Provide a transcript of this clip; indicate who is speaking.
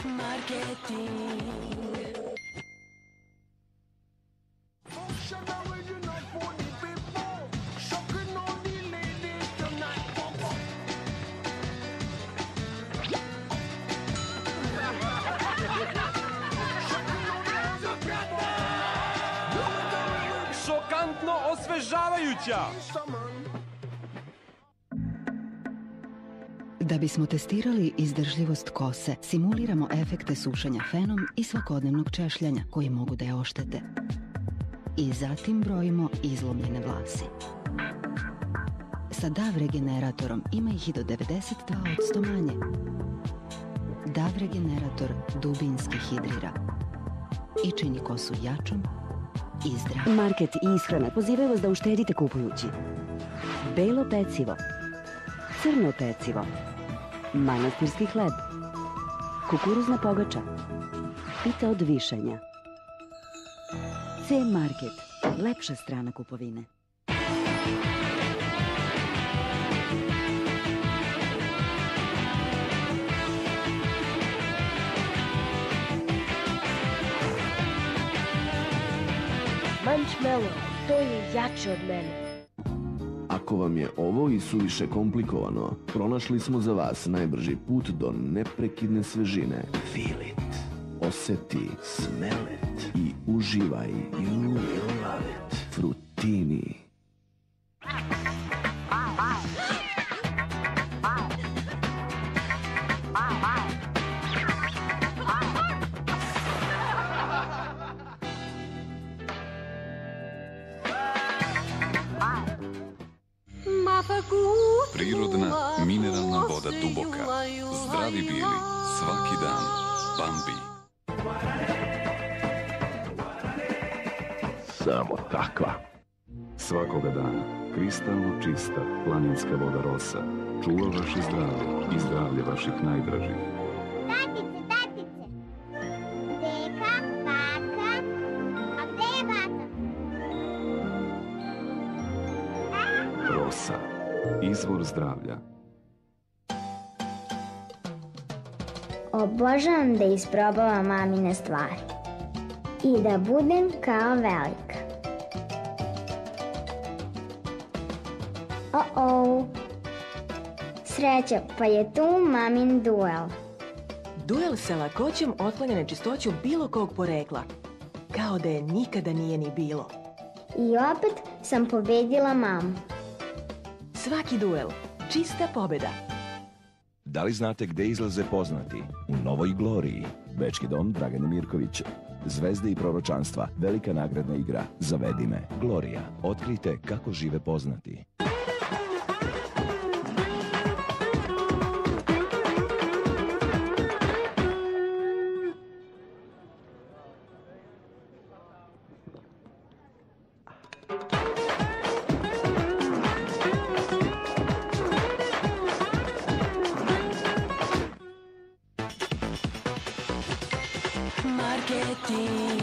Speaker 1: Šokantno osvežavajuća!
Speaker 2: Da bismo testirali izdržljivost kose, simuliramo efekte sušenja fenom i svakodnevnog češljanja koji mogu da je oštete. I zatim brojimo izlomljene vlasi. Sa DAV regeneratorom ima ih i do 92% manje. DAV regenerator dubinski hidrira i čini kosu jačom i zdravom.
Speaker 3: Market i ishrana pozivaju vas da uštedite kupujući belo pecivo, crno pecivo, manastirski hleb, kukuruzna pogača, pita od višanja. C-Market, lepša strana kupovine.
Speaker 4: Mančmelo, to je jače od mene.
Speaker 5: Ako vam je ovo i suviše komplikovano, pronašli smo za vas najbrži put do neprekidne svežine. Feel it, oseti, smell it i uživaj. You will love it. Fruttini.
Speaker 6: Prirodna mineralna voda Duboka. Zdravi bili svaki dan. Bambi.
Speaker 5: Samo takva.
Speaker 6: Svakoga dana kristalno čista planinska voda Rosa čuva vaše zdravlje i zdravlje vaših najdražih.
Speaker 7: Tatice, tatice. Deka, baka, a gde je baka?
Speaker 6: Rosa. Izvor zdravlja.
Speaker 7: Obožavam da isprobavam mamine stvari i da budem kao velika. Sreća, pa je tu mamin duel.
Speaker 8: Duel sa lakoćom otklanja nečistoću bilo kog porekla. Kao da je nikada nije ni bilo.
Speaker 7: I opet sam pobedila mamu.
Speaker 8: Svaki duel. Čista pobeda.
Speaker 9: Da li znate gde izlaze poznati? U Novoj Gloriji. Bečki dom Dragane Mirković. Zvezde i proročanstva. Velika nagradna igra. Zavedi me. Glorija. Otkrite kako žive poznati.
Speaker 2: Marketing.